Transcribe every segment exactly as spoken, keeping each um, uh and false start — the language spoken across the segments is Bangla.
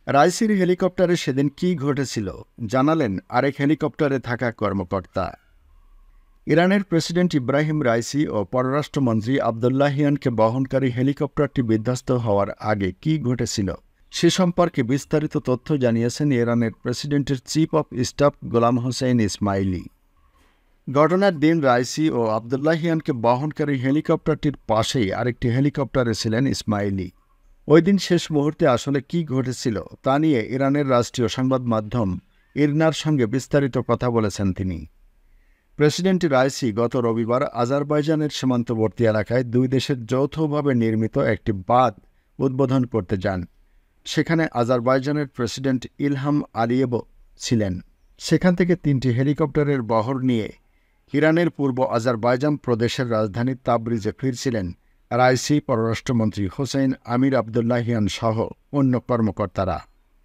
রাইসির হেলিকপ্টারে সেদিন কী ঘটেছিল জানালেন আরেক হেলিকপ্টারে থাকা কর্মকর্তা। ইরানের প্রেসিডেন্ট ইব্রাহিম রাইসি ও পররাষ্ট্রমন্ত্রী আবদুল্লাহিয়ানকে বহনকারী হেলিকপ্টারটি বিধ্বস্ত হওয়ার আগে কী ঘটেছিল সে সম্পর্কে বিস্তারিত তথ্য জানিয়েছেন ইরানের প্রেসিডেন্টের chief of staff Gholam Hossein Esmaili. ঘটনার দিন রাইসি ও আবদুল্লাহিয়ানকে বহনকারী হেলিকপ্টারটির পাশেই আরেকটি হেলিকপ্টারে ছিলেন ইসমাইলি। ওই দিন শেষ মুহূর্তে আসলে কী ঘটেছিল তা নিয়ে ইরানের রাষ্ট্রীয় সংবাদ মাধ্যম ইরনার সঙ্গে বিস্তারিত কথা বলেছেন তিনি। প্রেসিডেন্ট রাইসি গত রবিবার আজারবাইজানের সীমান্তবর্তী এলাকায় দুই দেশের যৌথভাবে নির্মিত একটি বাঁধ উদ্বোধন করতে যান। সেখানে আজারবাইজানের প্রেসিডেন্ট ইলহাম আলিয়েভ ছিলেন। সেখান থেকে তিনটি হেলিকপ্টারের বহর নিয়ে ইরানের পূর্ব আজারবাইজান প্রদেশের রাজধানী তাবরিজে ফিরছিলেন রাইসি, পররাষ্ট্রমন্ত্রী হোসেইন আমির আবদুল্লাহিয়ান সহ অন্য কর্মকর্তারা।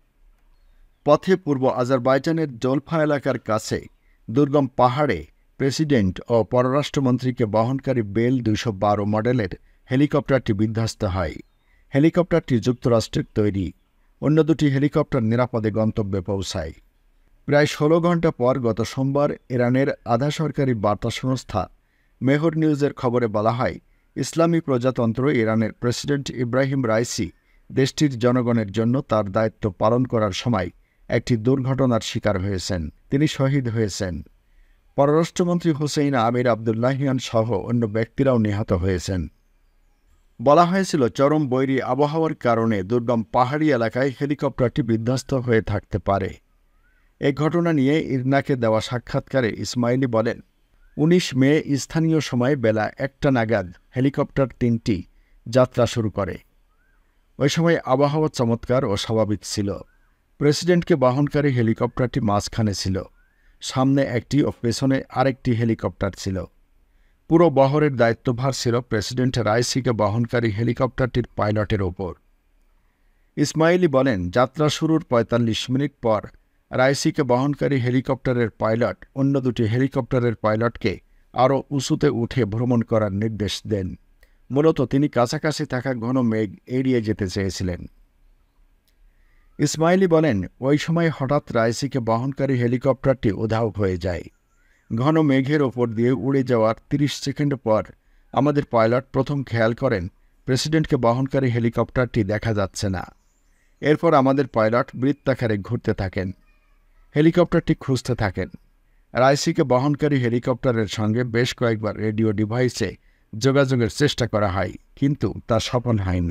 পথে পূর্ব আজারবাইজানের জোলফা এলাকার কাছে দুর্গম পাহাড়ে প্রেসিডেন্ট ও পররাষ্ট্রমন্ত্রীকে বহনকারী বেল দুইশো বারো মডেলের হেলিকপ্টারটি বিধ্বস্ত হয়। হেলিকপ্টারটি যুক্তরাষ্ট্রের তৈরি। অন্য দুটি হেলিকপ্টার নিরাপদে গন্তব্যে পৌঁছায়। প্রায় ষোলো ঘণ্টা পর গত সোমবার ইরানের আধা সরকারি বার্তা সংস্থা মেহর নিউজের খবরে বলা হয়, ইসলামী প্রজাতন্ত্র ইরানের প্রেসিডেন্ট ইব্রাহিম রাইসি দেশটির জনগণের জন্য তার দায়িত্ব পালন করার সময় একটি দুর্ঘটনার শিকার হয়েছেন। তিনি শহীদ হয়েছেন। পররাষ্ট্রমন্ত্রী হোসেইন আমির আবদুল্লাহিয়ান সহ অন্য ব্যক্তিরাও নিহত হয়েছেন। বলা হয়েছিল চরম বৈরী আবহাওয়ার কারণে দুর্গম পাহাড়ি এলাকায় হেলিকপ্টারটি বিধ্বস্ত হয়ে থাকতে পারে। এ ঘটনা নিয়ে ইরনাকে দেওয়া সাক্ষাৎকারে ইসমাইলি বলেন, উনিশ মে স্থানীয় সময় বেলা একটা নাগাদ হেলিকপ্টার তিনটি যাত্রা শুরু করে। ওই সময় আবহাওয়া চমৎকার ও স্বাভাবিক ছিল। প্রেসিডেন্টকে বহনকারী হেলিকপ্টারটি মাঝখানে ছিল। সামনে একটি ও পেছনে আরেকটি হেলিকপ্টার ছিল। পুরো বহরের দায়িত্বভার ছিল প্রেসিডেন্ট রাইসিকে বহনকারী হেলিকপ্টারটির পাইলটের ওপর। ইসমাইলি বলেন, যাত্রা শুরুর পঁয়তাল্লিশ মিনিট পর রাইসিকে বহনকারী হেলিকপ্টারের পাইলট অন্য দুটি হেলিকপ্টারের পাইলটকে আরও উঁচুতে উঠে ভ্রমণ করার নির্দেশ দেন। মূলত তিনি কাছাকাছি থাকা ঘন মেঘ এড়িয়ে যেতে চেয়েছিলেন। ইসমাইলি বলেন, ওই সময় হঠাৎ রাইসিকে বহনকারী হেলিকপ্টারটি উধাও হয়ে যায়। ঘন মেঘের ওপর দিয়ে উড়ে যাওয়ার তিরিশ সেকেন্ড পর আমাদের পাইলট প্রথম খেয়াল করেন প্রেসিডেন্টকে বহনকারী হেলিকপ্টারটি দেখা যাচ্ছে না। এরপর আমাদের পাইলট বৃত্তাকারে ঘুরতে থাকেন, হেলিকপ্টারটি খুঁজতে থাকেন। রাইসিকে বহনকারী হেলিকপ্টারের সঙ্গে বেশ কয়েকবার রেডিও ডিভাইসে যোগাযোগের চেষ্টা করা হয়, কিন্তু তা সফল হয়নি।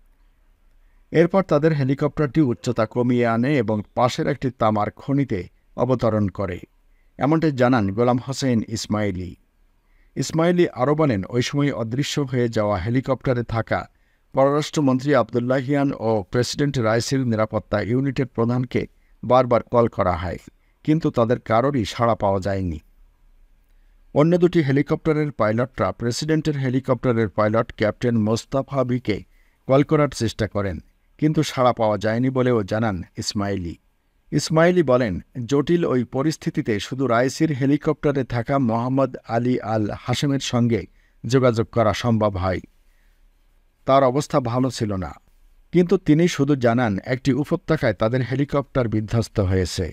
এরপর তাদের হেলিকপ্টারটি উচ্চতা কমিয়ে আনে এবং পাশের একটি তামার খনিতে অবতরণ করে, এমনটাই জানান গোলাম হোসেইন ইসমাইলি। ইসমাইলি আরও বলেন, ওই সময় অদৃশ্য হয়ে যাওয়া হেলিকপ্টারে থাকা পররাষ্ট্রমন্ত্রী আবদুল্লাহিয়ান ও প্রেসিডেন্ট রাইসির নিরাপত্তা ইউনিটের প্রধানকে বারবার কল করা হয়, কিন্তু তাদের কারোরই সাড়া পাওয়া যায়নি। অন্য দুটি হেলিকপ্টারের পাইলটরা প্রেসিডেন্টের হেলিকপ্টারের পাইলট ক্যাপ্টেন মোস্তাফা বিকে কল করার চেষ্টা করেন, কিন্তু সাড়া পাওয়া যায়নি বলেও জানান ইসমাইলি। ইসমাইলি বলেন, জটিল ওই পরিস্থিতিতে শুধু রাইসির হেলিকপ্টারে থাকা মোহাম্মদ আলী আল হাশেমের সঙ্গে যোগাযোগ করা সম্ভব হয়। তার অবস্থা ভালো ছিল না, কিন্তু তিনি শুধু জানান একটি উপত্যকায় তাদের হেলিকপ্টার বিধ্বস্ত হয়েছে।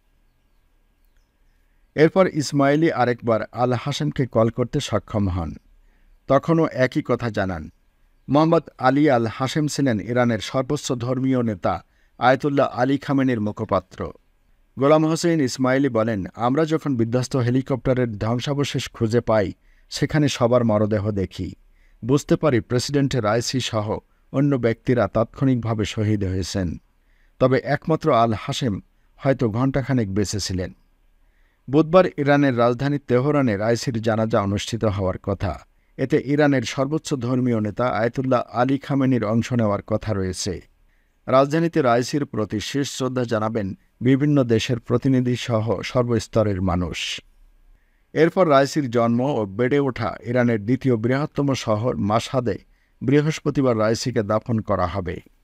এরপর ইসমাইলি আরেকবার আল হাশেমকে কল করতে সক্ষম হন। তখনও একই কথা জানান। মোহাম্মদ আলী আল হাশেম ছিলেন ইরানের সর্বোচ্চ ধর্মীয় নেতা আয়াতুল্লাহ আলী খামেনির মুখপাত্র। গোলাম হোসেইন ইসমাইলি বলেন, আমরা যখন বিধ্বস্ত হেলিকপ্টারের ধ্বংসাবশেষ খুঁজে পাই, সেখানে সবার মরদেহ দেখি। বুঝতে পারি প্রেসিডেন্ট রাইসি সহ অন্য ব্যক্তিরা তাৎক্ষণিকভাবে শহীদ হয়েছেন, তবে একমাত্র আল হাশেম হয়তো ঘণ্টাখানেক বেঁচে ছিলেন। বুধবার ইরানের রাজধানী তেহরানে রাইসির জানাজা অনুষ্ঠিত হওয়ার কথা। এতে ইরানের সর্বোচ্চ ধর্মীয় নেতা আয়াতুল্লাহ আলী খামেনির অংশ নেওয়ার কথা রয়েছে। রাজধানীতে রাইসির প্রতি শেষ শ্রদ্ধা জানাবেন বিভিন্ন দেশের প্রতিনিধিসহ সর্বস্তরের মানুষ। এরপর রাইসির জন্ম ও বেড়ে ওঠা ইরানের দ্বিতীয় বৃহত্তম শহর মাশহাদে বৃহস্পতিবার রাইসিকে দাফন করা হবে।